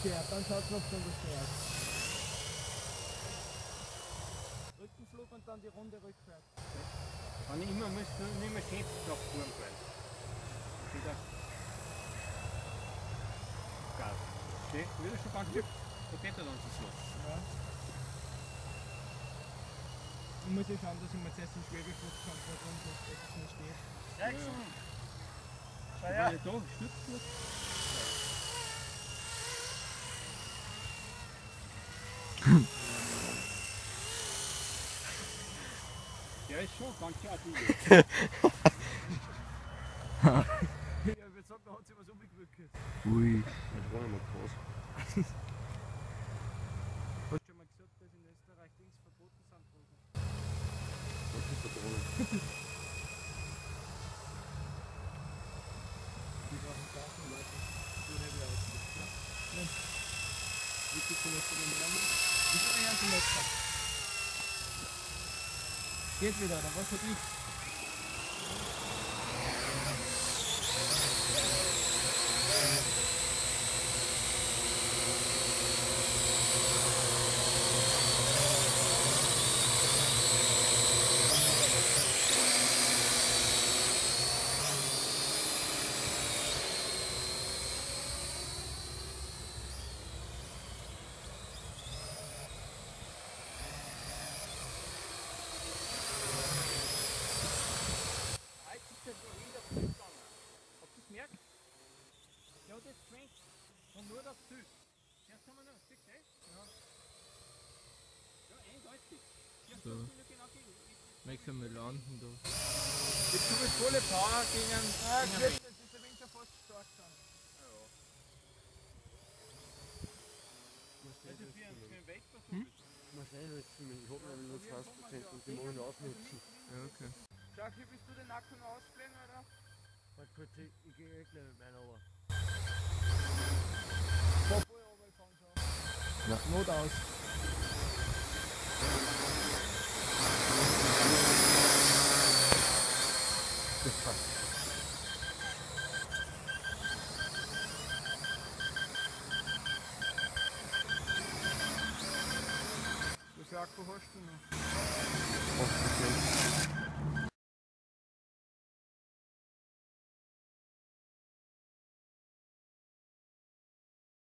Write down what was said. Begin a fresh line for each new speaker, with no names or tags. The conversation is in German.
stört, dann schaut es noch so stört. Rückenflug und dann die Runde rückwärts.
Wenn ich immer müsste, nicht mehr schätzt nach vorn bleiben. Wieder Gas. Okay, wieder schon ganz gut. Da geht er dann zum Schluss.
Ja. Ich muss ja schauen, dass ich mir zuerst den Schwebefußkampf runter, dass es nicht steht.
Jackson!
Schau
Ja.
her!
Da, stützt gut. Der ist schon ganz klar du.
Ich würde sagen, da hat sich was umgewürgt.
Ui.
Das war immer groß.
Hast du schon mal gesagt, dass in Österreich Dings verboten sind, Drogen?
Was ist da drin?
Die brauchen Daten, Leute. Die haben wir ausgelegt. Ja. Wie viel Cholesterol im Raum? Ich bin ja ein Messer. Geht wieder, oder was hab ich? Ja, das schwenkt. Und nur das Süd. Jetzt haben wir noch, siehst du? Ja. Ja, eindeutig. Ja,
So.
genau gegen.
Möchten wir landen da?
Jetzt tue ich volle Power gegen einen Wind. Jetzt ist der Wind schon fast stark dann. Also für einen Weg versuchen.
Mal schnell nutzen, ich habe nur 20% und die wollen ausnutzen.
Ja, okay.
Schau, hier bist du den Akku noch ausfliegen, oder?
Warte kurz, ich gehe gleich mit meiner Ober.
Voll runtergefahren schon.
Ja.
Not aus.
Das passt.
Wie viel Akku hast du noch?
8%.